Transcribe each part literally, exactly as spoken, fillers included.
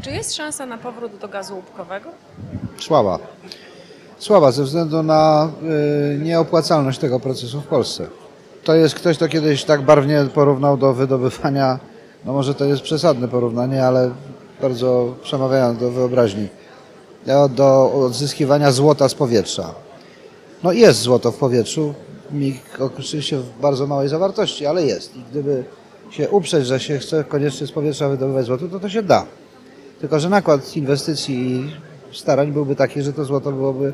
Czy jest szansa na powrót do gazu łupkowego? Słaba. Słaba ze względu na y, nieopłacalność tego procesu w Polsce. To jest ktoś, kto kiedyś tak barwnie porównał do wydobywania, no może to jest przesadne porównanie, ale bardzo przemawiające do wyobraźni, do odzyskiwania złota z powietrza. No jest złoto w powietrzu, oczywiście w bardzo małej zawartości, ale jest. I gdyby się uprzeć, że się chce koniecznie z powietrza wydobywać złoto, to to się da. Tylko że nakład inwestycji i starań byłby taki, że to złoto byłoby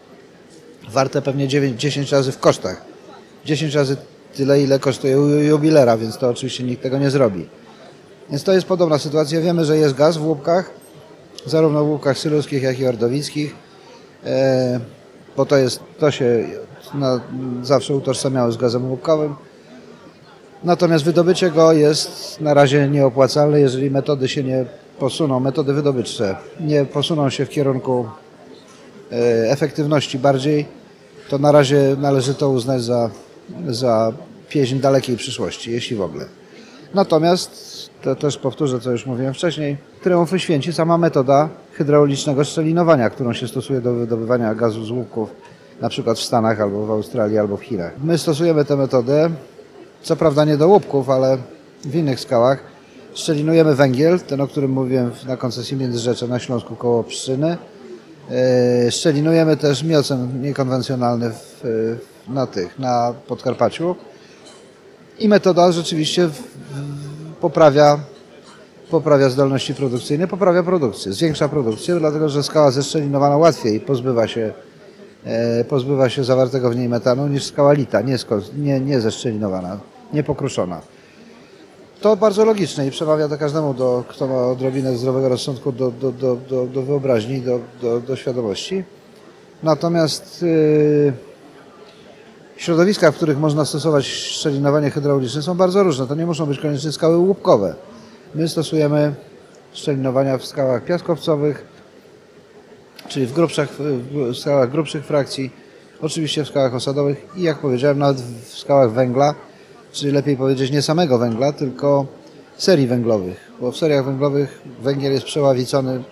warte pewnie dziewięć dziesięć razy w kosztach. dziesięć razy tyle, ile kosztuje jubilera, więc to oczywiście nikt tego nie zrobi. Więc to jest podobna sytuacja. Wiemy, że jest gaz w łupkach, zarówno w łupkach syluskich, jak i ordowickich, e, bo to, jest, to się na, zawsze utożsamiało z gazem łupkowym. Natomiast wydobycie go jest na razie nieopłacalne, jeżeli metody się nie posuną, metody wydobywcze nie posuną się w kierunku e, efektywności bardziej, to na razie należy to uznać za, za pieśń dalekiej przyszłości, jeśli w ogóle. Natomiast, to też powtórzę, co już mówiłem wcześniej, triumfy święci sama metoda hydraulicznego szczelinowania, którą się stosuje do wydobywania gazu z łupków, na przykład w Stanach, albo w Australii, albo w Chinach. My stosujemy tę metodę, co prawda nie do łupków, ale w innych skałach. Szczelinujemy węgiel, ten, o którym mówiłem na koncesji Międzyrzecza na Śląsku koło Pszczyny. Szczelinujemy też miocen niekonwencjonalny w, na tych, na Podkarpaciu. I metoda rzeczywiście poprawia, poprawia zdolności produkcyjne, poprawia produkcję, zwiększa produkcję, dlatego że skała zeszczelinowana łatwiej pozbywa się, pozbywa się zawartego w niej metanu niż skała lita, nie, nie, nie zeszczelinowana, nie pokruszona. To bardzo logiczne i przemawia do każdemu, do, kto ma odrobinę zdrowego rozsądku, do, do, do, do, do wyobraźni, do, do, do świadomości. Natomiast yy, środowiska, w których można stosować szczelinowanie hydrauliczne, są bardzo różne. To nie muszą być koniecznie skały łupkowe. My stosujemy szczelinowania w skałach piaskowcowych, czyli w, grubszych, w skałach grubszych frakcji, oczywiście w skałach osadowych i, jak powiedziałem, nawet w skałach węgla, czyli lepiej powiedzieć nie samego węgla, tylko serii węglowych, bo w seriach węglowych węgiel jest przeławicony,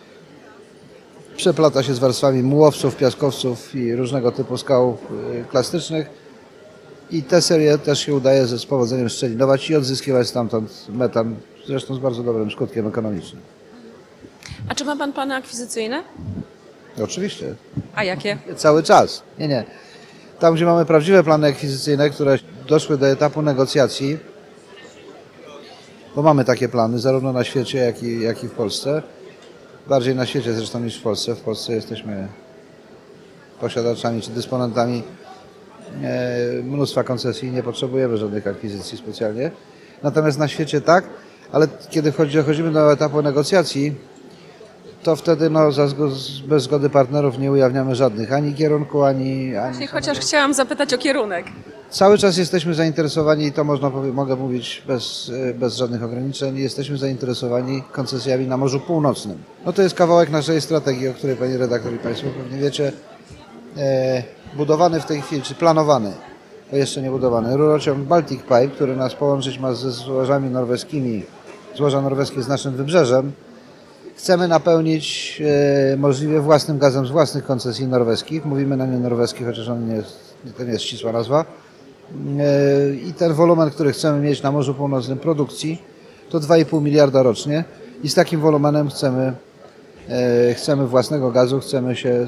przeplata się z warstwami mułowców, piaskowców i różnego typu skał klastycznych i te serie też się udaje ze z powodzeniem szczelinować i odzyskiwać stamtąd metan, zresztą z bardzo dobrym skutkiem ekonomicznym. A czy ma pan plany akwizycyjne? Oczywiście. A jakie? Cały czas. Nie, nie. Tam, gdzie mamy prawdziwe plany akwizycyjne, które doszły do etapu negocjacji, bo mamy takie plany zarówno na świecie, jak i, jak i w Polsce. Bardziej na świecie zresztą niż w Polsce. W Polsce jesteśmy posiadaczami czy dysponentami e, mnóstwa koncesji i nie potrzebujemy żadnych akwizycji specjalnie. Natomiast na świecie tak, ale kiedy dochodzimy do etapu negocjacji, to wtedy no, za zgo bez zgody partnerów nie ujawniamy żadnych ani kierunku, ani... ani Właśnie, chociaż chciałam zapytać o kierunek. Cały czas jesteśmy zainteresowani, i to można mogę mówić bez, bez żadnych ograniczeń, jesteśmy zainteresowani koncesjami na Morzu Północnym. No to jest kawałek naszej strategii, o której pani redaktor i państwo pewnie wiecie. E, budowany w tej chwili, czy planowany, to jeszcze nie budowany, rurociąg Baltic Pipe, który nas połączyć ma ze złożami norweskimi, złoża norweskie z naszym wybrzeżem. Chcemy napełnić e, możliwie własnym gazem z własnych koncesji norweskich. Mówimy na nie norweski, chociaż on nie jest, to nie jest ścisła nazwa. E, I ten wolumen, który chcemy mieć na Morzu Północnym produkcji, to dwa i pół miliarda rocznie. I z takim wolumenem chcemy, e, chcemy własnego gazu, chcemy, się,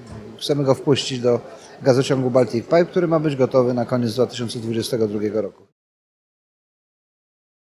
chcemy go wpuścić do gazociągu Baltic Pipe, który ma być gotowy na koniec dwa tysiące dwudziestego drugiego roku.